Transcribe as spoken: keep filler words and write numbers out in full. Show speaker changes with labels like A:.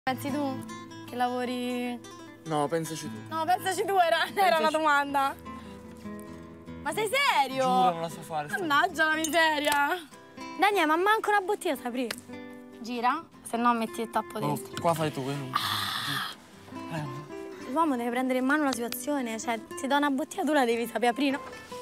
A: Pensi tu che lavori...
B: No, pensaci tu.
A: No, pensaci tu, era, pensaci... era una domanda. Ma sei serio?
B: Giuro, non la so fare.
A: Mannaggia la miseria. Daniele, ma manca una bottiglia, sai aprire. Gira, se no metti il tappo dentro.
B: Oh, qua fai tu, eh.
A: Ah. L'uomo deve prendere in mano la situazione, cioè ti dà una bottiglia, tu la devi sapere aprire, no?